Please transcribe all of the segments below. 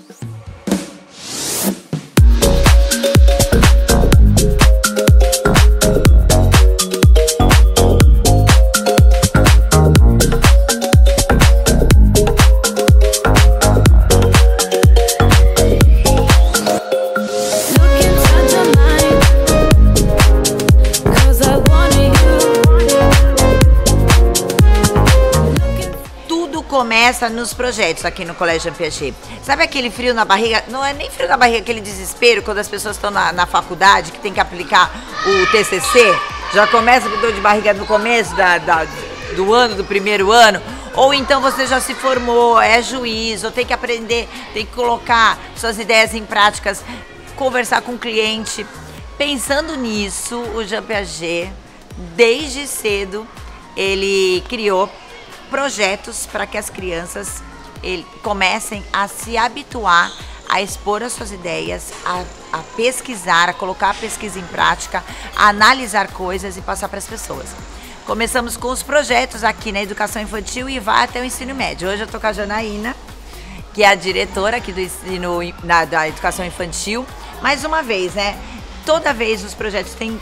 Começa nos projetos aqui no Colégio Piaget. Sabe aquele frio na barriga? Não é nem frio na barriga, aquele desespero quando as pessoas estão na faculdade, que tem que aplicar o TCC. Já começa com dor de barriga no começo do ano, do primeiro ano. Ou então você já se formou, é juiz, ou tem que aprender, tem que colocar suas ideias em práticas, conversar com o cliente. Pensando nisso, o Jean Piaget, desde cedo, ele criou projetos para que as crianças comecem a se habituar a expor as suas ideias, a pesquisar, a colocar a pesquisa em prática, a analisar coisas e passar para as pessoas. Começamos com os projetos aqui na educação infantil e vai até o ensino médio. Hoje eu estou com a Janaína, que é a diretora aqui do ensino da educação infantil. Mais uma vez, né? Toda vez os projetos têm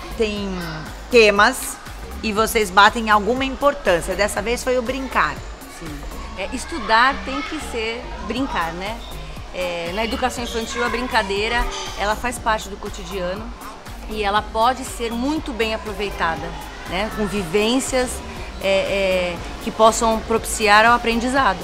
temas e vocês batem alguma importância. Dessa vez foi o brincar. Sim. Estudar tem que ser brincar, né? Na educação infantil, a brincadeira, ela faz parte do cotidiano e ela pode ser muito bem aproveitada, né? Com vivências que possam propiciar ao aprendizado.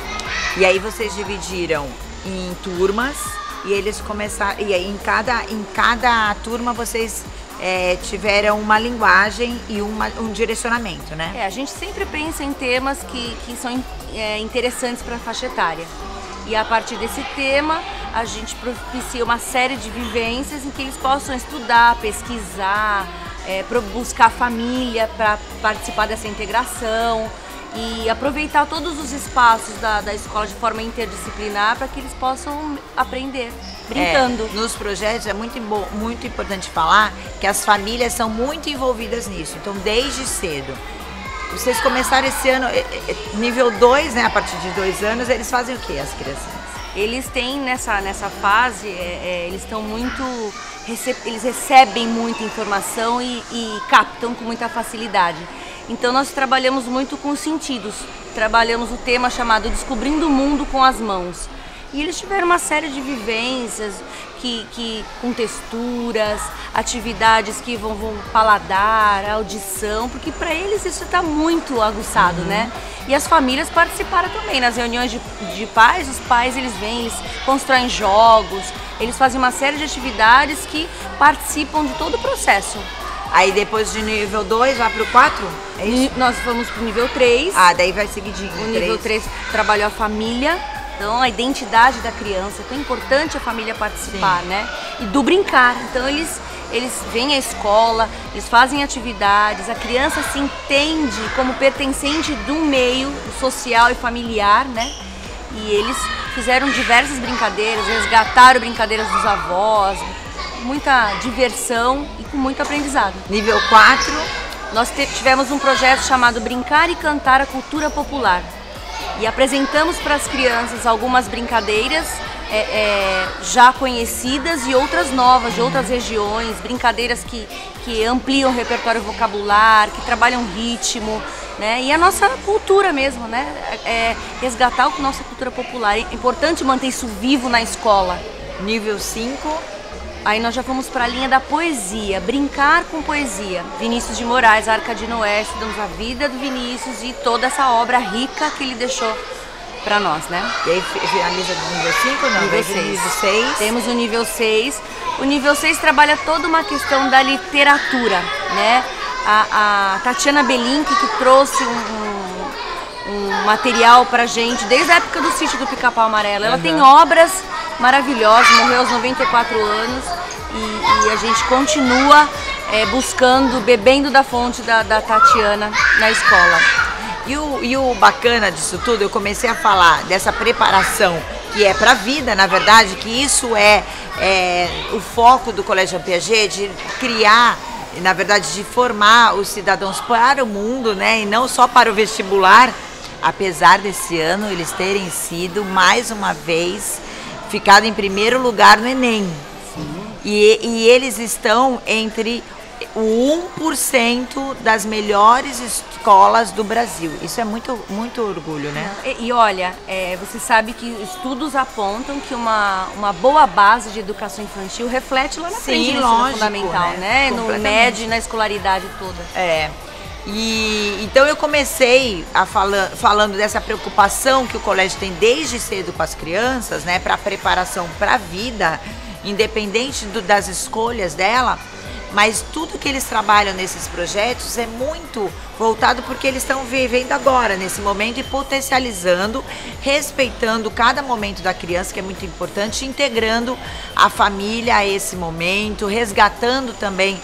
E aí vocês dividiram em turmas e eles começaram. E aí em cada turma vocês tiveram uma linguagem e um direcionamento, né? A gente sempre pensa em temas que são interessantes para a faixa etária. E a partir desse tema, a gente propicia uma série de vivências em que eles possam estudar, pesquisar, buscar a família para participar dessa integração e aproveitar todos os espaços da escola de forma interdisciplinar para que eles possam aprender brincando. Nos projetos é muito importante falar que as famílias são muito envolvidas nisso, então desde cedo. Vocês começaram esse ano, nível 2, né, a partir de 2 anos, eles fazem o que, as crianças? Eles têm nessa fase, eles estão muito, eles recebem muita informação e captam com muita facilidade. Então nós trabalhamos muito com os sentidos, trabalhamos o tema chamado Descobrindo o Mundo com as Mãos. E eles tiveram uma série de vivências com texturas, atividades que vão paladar, audição, porque para eles isso está muito aguçado, né? E as famílias participaram também nas reuniões de pais, os pais eles vêm, eles constroem jogos, eles fazem uma série de atividades que participam de todo o processo. Aí depois de nível 2 vai pro 4? É isso? Nós fomos pro nível 3. Ah, daí vai seguidinho. O nível 3 trabalhou a família. Então, a identidade da criança, é importante a família participar, né? E do brincar. Então, eles vêm à escola, eles fazem atividades, a criança se entende como pertencente de um meio social e familiar, né? E eles fizeram diversas brincadeiras, resgataram brincadeiras dos avós, muita diversão e com muito aprendizado. Nível 4, nós tivemos um projeto chamado Brincar e Cantar a Cultura Popular. E apresentamos para as crianças algumas brincadeiras já conhecidas e outras novas, de outras regiões, brincadeiras que ampliam o repertório vocabular, que trabalham ritmo, né? E a nossa cultura mesmo, né? Resgatar a nossa cultura popular. É importante manter isso vivo na escola. Nível 5. Aí nós já fomos para a linha da poesia, brincar com poesia. Vinícius de Moraes, Arca de Noé, estudamos a vida do Vinícius e toda essa obra rica que ele deixou para nós, né? E aí finaliza do nível 5 ou não? Nível 6. Nível 6. Temos o nível 6. O nível 6 trabalha toda uma questão da literatura, né? A Tatiana Belink, que trouxe um material pra gente desde a época do Sítio do Pica-Pau Amarelo. Ela tem obras maravilhosas, morreu aos 94 anos e a gente continua buscando, bebendo da fonte da Tatiana na escola. E o bacana disso tudo, eu comecei a falar dessa preparação que é para a vida, na verdade, que isso é o foco do Colégio Piaget, de criar, na verdade, de formar os cidadãos para o mundo, né, e não só para o vestibular, apesar desse ano eles terem sido, mais uma vez, ficado em primeiro lugar no Enem. E eles estão entre o 1% das melhores escolas do Brasil. Isso é muito, muito orgulho, né? E olha, você sabe que estudos apontam que uma boa base de educação infantil reflete lá na frente no ensino fundamental, né? No médio e na escolaridade toda. E então eu comecei falando dessa preocupação que o colégio tem desde cedo com as crianças, né? Para preparação para a vida, independente das escolhas dela. Mas tudo que eles trabalham nesses projetos é muito voltado porque eles estão vivendo agora, nesse momento, e potencializando, respeitando cada momento da criança, que é muito importante, integrando a família a esse momento, resgatando também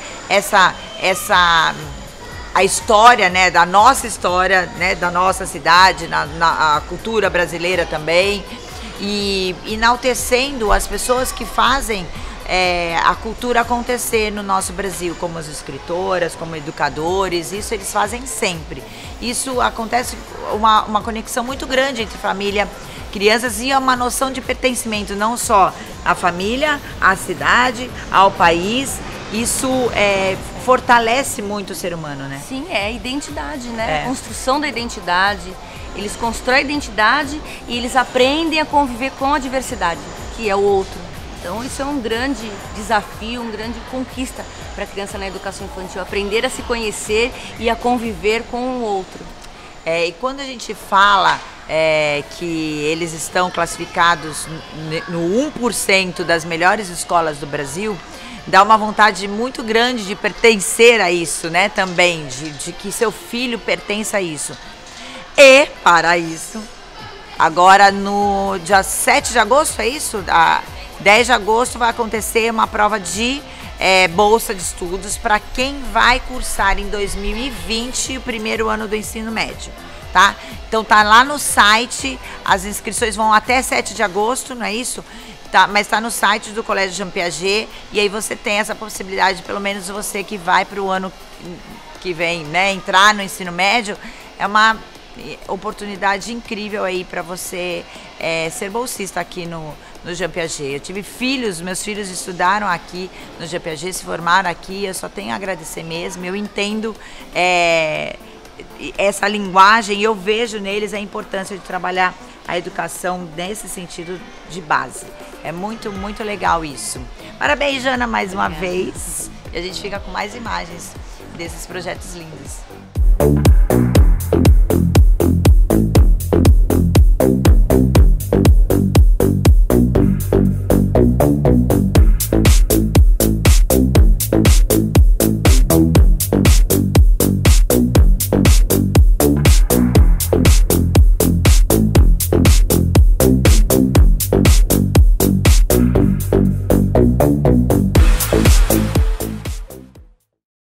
a história, né, da nossa história, né, da nossa cidade, a cultura brasileira também, e enaltecendo as pessoas que fazem a cultura acontecer no nosso Brasil, como as escritoras, como educadores. Isso eles fazem sempre. Isso acontece uma conexão muito grande entre família, crianças, e uma noção de pertencimento não só à família, à cidade, ao país. Isso fortalece muito o ser humano, né? Sim, é identidade, né? A construção da identidade. Eles constroem a identidade e eles aprendem a conviver com a diversidade, que é o outro. Então isso é um grande desafio, uma grande conquista para a criança na educação infantil, aprender a se conhecer e a conviver com o outro. E quando a gente fala que eles estão classificados no 1% das melhores escolas do Brasil, dá uma vontade muito grande de pertencer a isso, né? Também, de que seu filho pertença a isso. E, para isso, agora no dia 7 de agosto, é isso? 10 de agosto vai acontecer uma prova de bolsa de estudos para quem vai cursar em 2020 o primeiro ano do ensino médio, tá? Então tá lá no site, as inscrições vão até 7 de agosto, não é isso? Tá, mas está no site do Colégio Jean Piaget, e aí você tem essa possibilidade, pelo menos você que vai para o ano que vem, né, entrar no ensino médio, é uma oportunidade incrível aí para você ser bolsista aqui no Jean Piaget. Eu tive filhos, meus filhos estudaram aqui no Jean Piaget, se formaram aqui, eu só tenho a agradecer mesmo. Eu entendo essa linguagem, e eu vejo neles a importância de trabalhar a educação nesse sentido de base. É muito, muito legal isso. Parabéns, Jana, mais uma vez. E a gente fica com mais imagens desses projetos lindos.